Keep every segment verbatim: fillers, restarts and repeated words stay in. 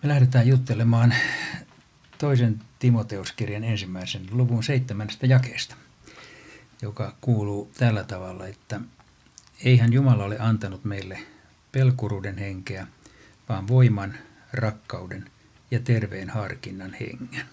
Me lähdetään juttelemaan toisen Timoteuskirjan ensimmäisen luvun seitsemännestä jakeesta, joka kuuluu tällä tavalla, että eihän Jumala ole antanut meille pelkuruuden henkeä, vaan voiman, rakkauden ja terveen harkinnan hengen.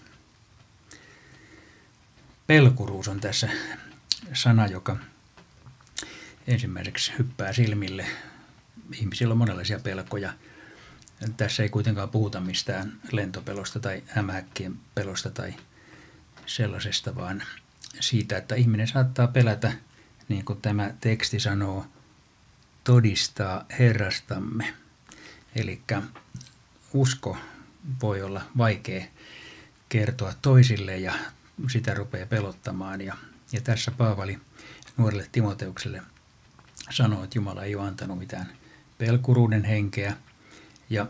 Pelkuruus on tässä sana, joka ensimmäiseksi hyppää silmille. Ihmisillä on monenlaisia pelkoja. Tässä ei kuitenkaan puhuta mistään lentopelosta tai hämähäkkien pelosta tai sellaisesta, vaan siitä, että ihminen saattaa pelätä, niin kuin tämä teksti sanoo, todistaa Herrastamme. Eli usko voi olla vaikea kertoa toisille ja sitä rupeaa pelottamaan. Ja, ja tässä Paavali nuorelle Timoteukselle sanoo, että Jumala ei ole antanut mitään pelkuruuden henkeä. Ja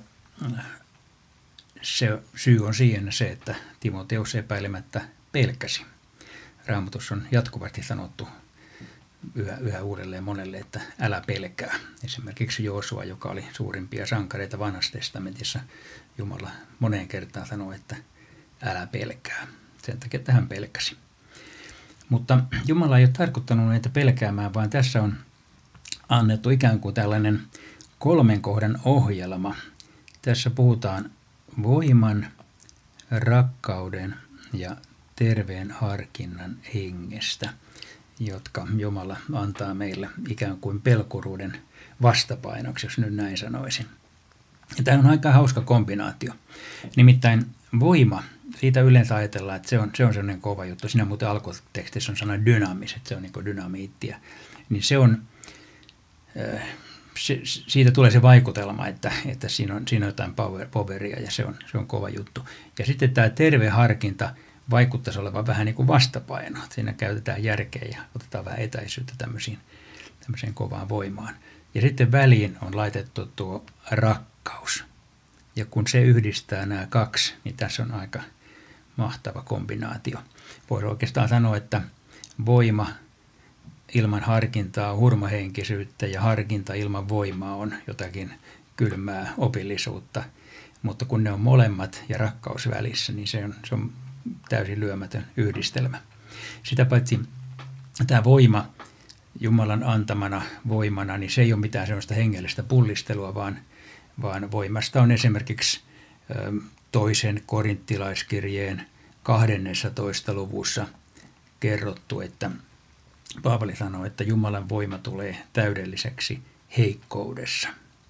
se syy on siihen se, että Timoteus epäilemättä pelkäsi. Raamatussa on jatkuvasti sanottu yhä, yhä uudelleen monelle, että älä pelkää. Esimerkiksi Joosua, joka oli suurimpia sankareita Vanhassa testamentissa, Jumala moneen kertaan sanoi, että älä pelkää. Sen takia, että hän pelkäsi. Mutta Jumala ei ole tarkoittanut näitä pelkäämään, vaan tässä on annettu ikään kuin tällainen kolmen kohdan ohjelma. Tässä puhutaan voiman, rakkauden ja terveen harkinnan hengestä, jotka Jumala antaa meille ikään kuin pelkuruuden vastapainoksi, jos nyt näin sanoisin. Ja tämä on aika hauska kombinaatio. Nimittäin voima, siitä yleensä ajatellaan, että se on, se on sellainen kova juttu. Siinä muuten alkutekstissä on sana dynamis, että se on niin kuin dynamiittia. Niin se on... Äh, Se, siitä tulee se vaikutelma, että, että siinä, on, siinä on jotain power, poweria ja se on, se on kova juttu. Ja sitten tämä terve harkinta vaikuttaisi olevan vähän niin kuin vastapaino. Siinä käytetään järkeä ja otetaan vähän etäisyyttä tämmöisiin, tämmöiseen kovaan voimaan. Ja sitten väliin on laitettu tuo rakkaus. Ja kun se yhdistää nämä kaksi, niin tässä on aika mahtava kombinaatio. Voisi oikeastaan sanoa, että voima ilman harkintaa, hurmahenkisyyttä ja harkinta ilman voimaa on jotakin kylmää opillisuutta. Mutta kun ne on molemmat ja rakkaus välissä, niin se on, se on täysin lyömätön yhdistelmä. Sitä paitsi tämä voima Jumalan antamana voimana, niin se ei ole mitään sellaista hengellistä pullistelua, vaan, vaan voimasta on esimerkiksi toisen korinttilaiskirjeen kahdennessatoista luvussa kerrottu, että Paavali sanoo, että Jumalan voima tulee täydelliseksi heikkoudessa.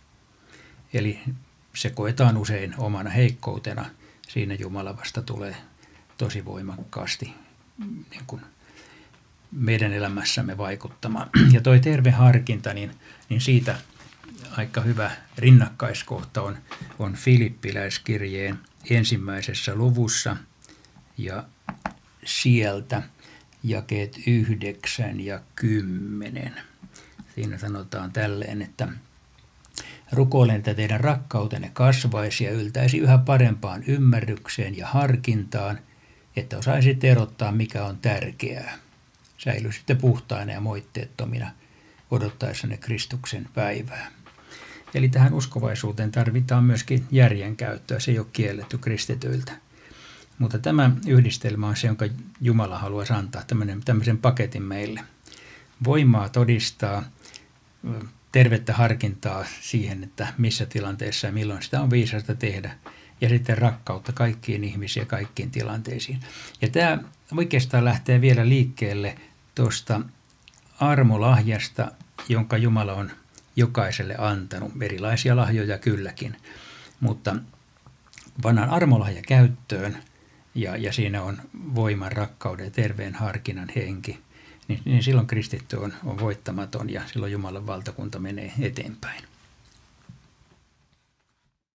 Eli se koetaan usein omana heikkoutena. Siinä Jumala vasta tulee tosi voimakkaasti niin kuin meidän elämässämme vaikuttamaan. Ja toi terve harkinta, niin, niin siitä aika hyvä rinnakkaiskohta on, on Filippiläiskirjeen ensimmäisessä luvussa ja sieltä jakeet yhdeksän ja kymmenen. Siinä sanotaan tälleen, että rukoilen, että teidän rakkautenne kasvaisi ja yltäisi yhä parempaan ymmärrykseen ja harkintaan, että osaisitte erottaa, mikä on tärkeää. Säilyisitte puhtaina ja moitteettomina odottaessanne Kristuksen päivää. Eli tähän uskovaisuuteen tarvitaan myöskin järjen käyttöä. Se ei ole kielletty kristityiltä. Mutta tämä yhdistelmä on se, jonka Jumala haluaisi antaa, tämmöisen paketin meille. Voimaa todistaa, tervettä harkintaa siihen, että missä tilanteessa ja milloin sitä on viisasta tehdä. Ja sitten rakkautta kaikkiin ihmisiin ja kaikkiin tilanteisiin. Ja tämä oikeastaan lähtee vielä liikkeelle tuosta armolahjasta, jonka Jumala on jokaiselle antanut. Erilaisia lahjoja kylläkin, mutta pannaan armolahja käyttöön. Ja, ja siinä on voiman, rakkauden ja terveen harkinnan henki, niin, niin silloin kristitty on, on voittamaton ja silloin Jumalan valtakunta menee eteenpäin.